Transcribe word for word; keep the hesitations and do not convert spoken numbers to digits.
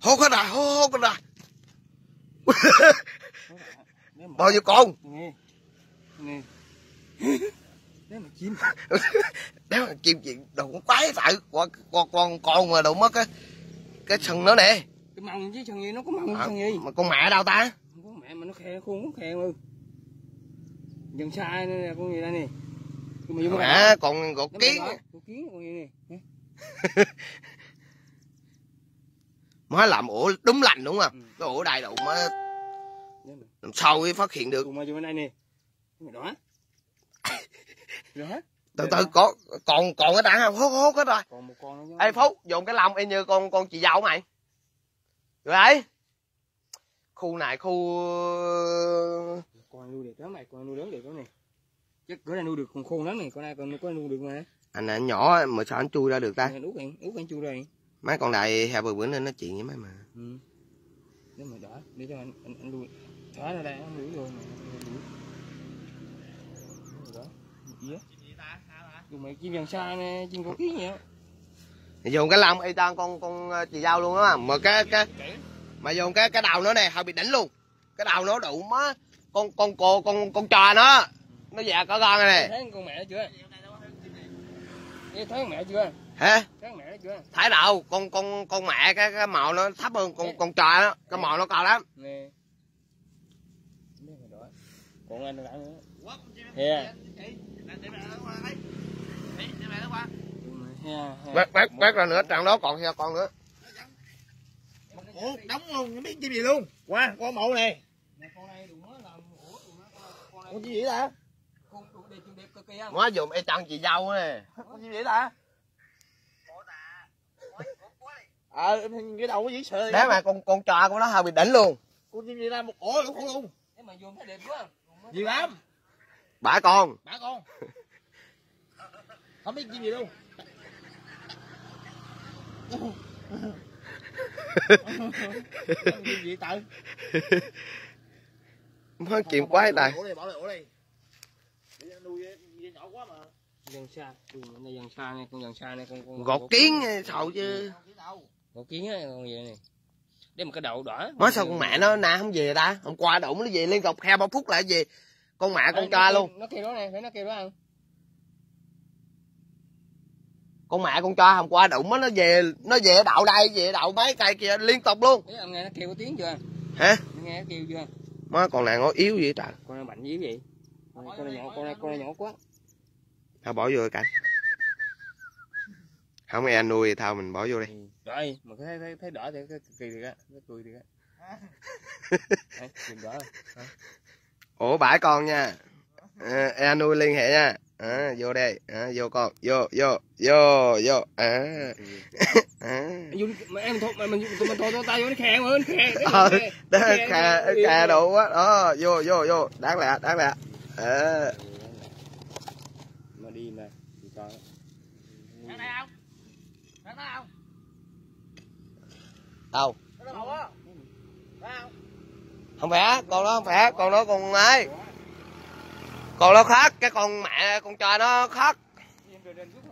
Hốt hết rồi, hốt, hốt hết rồi. Bao nhiêu con? Nè. Nè. Đấy mà chim. Đấy mà chim chuyện đồ cũng quái sợ. Con con con con mà đụng mất cái cái sừng nữa nè. Cái mồng chứ sừng gì nó có mồng À, sừng gì? mà con mẹ đâu ta? Không có mẹ mà nó khe khuôn nó khe mà. Dần sai nữa nè con gì đây nè. Mẹ còn gọt kiến. Gọt kiến con gì nè. Mới làm ổ đúng lành đúng không? Ừ. Cái ổ đầy đủ mới làm sao mới phát hiện được. Mà bên đây nè. Mày đó. Đó. Từ từ có còn còn cái đạn không? Hốt hốt hết rồi. Còn một con nữa. Ê Phúc, dùng cái lông y như con con chị dâu mày. Rồi ấy. Khu này khu con nuôi được đó mày, con nuôi lớn được đó nè. Chắc cửa này nuôi được con khôn lắm này, con này còn có nuôi được mà. Anh này nhỏ mà sao anh chui ra được ta? Út anh, út anh chui ra. Mấy con này hè bữa bữa nên nói chuyện với mấy mà. Ừ. Để mà đỡ, để cho anh anh anh nuôi. Thả ra đây anh nuôi rồi mà. Đó. Gì á? Dùng mày chim vàng sa nè, chim cổ kiến vậy á. Dùng cái lông y chang con con chị dâu luôn á, mà cái cái mà dùng cái cái đầu nó nè, hơi bị đỉnh luôn. Cái đầu nó đủ má con con cô con con trò nó. Nó già có con này nè. Thấy con mẹ chưa? Thấy con mẹ chưa? Hả? Thấy con mẹ chưa? Thấy đâu, con con con mẹ cái cái màu nó thấp hơn con con trò đó, cái màu nó cao lắm. Nè. Còn anh lại nữa. Hè. Bác bác bác ra nữa, trong đó còn theo con nữa. Ủa, đóng không biết chim gì luôn. Qua, con mẫu này. Con chim gì ta? Má dùng y chang chị dâu nè. Con chim gì ta? Ờ, à, cái đầu có dĩ sợ. Đấy mà con con trò của nó hơi bị đỉnh luôn. Con chim gì ta? Một ổ luôn luôn. Mà dùng thấy đẹp quá. Nhiều lắm. Bả con. Bả con. Không biết chim gì luôn. Chim gì tự? Mới kiếm quái này. Ổ đây, bỏ lại ổ đây. Để nuôi nhỏ quá mà. Dần sa, này dần sa này, con dần sa này con con. Gọt kiến sầu chứ. Gọt kiến á con gì này. Để một cái đậu đỏ. Mới sao con mẹ nó na không về ta? Hôm qua đụng nó về liên tục hai ba phút lại về. Con mẹ con cho luôn. Nó kêu đó nè, phải nó kêu đó ăn. Con mẹ con cho hôm qua đụng nó về, nó về đậu đây, về đậu mấy cây kia liên tục luôn. Thế ông nghe nó kêu có tiếng chưa? Hả? Nghe nó kêu chưa? Má con này nó yếu vậy trời. Con này mạnh dữ vậy? Con này nhỏ, con này con này nhỏ quá. Thôi bỏ vô cái cảnh. Không ai nuôi thì thôi mình bỏ vô đi. Ừ. Rồi, mà thấy thấy thấy đỏ thì cái kỳ thì á, nó cười thì á. Đấy, nhìn đỏ rồi. Ủa bãi con nha. À, ai nuôi liên hệ nha. À, vô đây, à, vô con, vô vô vô vô. À. À. Mà em thôi mà mình tụi mình thôi tay vô nó khe mà nó khe. Ờ, khe khe đủ quá. Đó, vô vô vô, đáng lẹ, đáng lẹ. À. Mà đi mà thì coi. Đang đây không? Đang đây không? Đâu? Nó đâu á? Phải không? Không phải, con đó không phải, con đó con ấy. Con nó khác, cái con mẹ con trai nó khác.